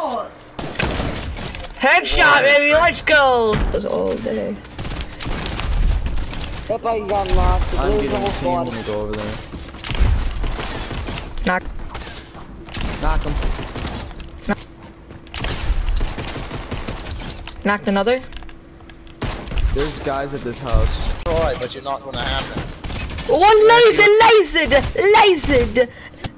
Headshot, baby, let's go! That's all day. That bike got lost. I'm getting a team when we go over there. Knock. Knock him. Knocked another. There's guys at this house. Alright, but you're not gonna happen. One lasered!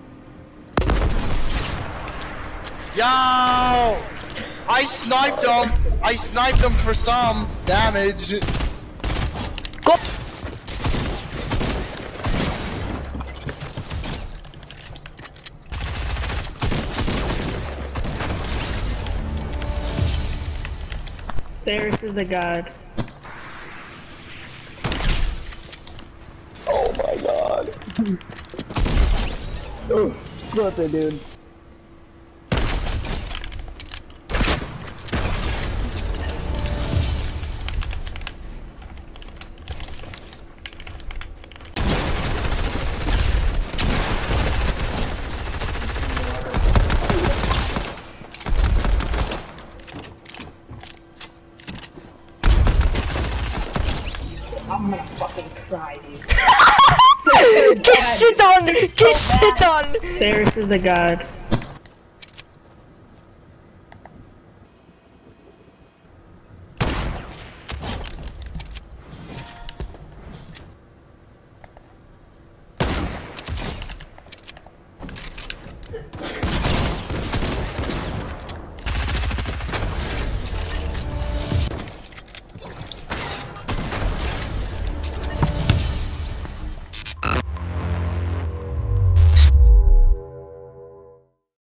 Yo! I sniped him! I sniped him for some damage. Go! Ferris is a god. Oh my god. Oh, what the dude? I'm gonna fucking cry, dude. Get shit on! Get shit on! Ferris is a god.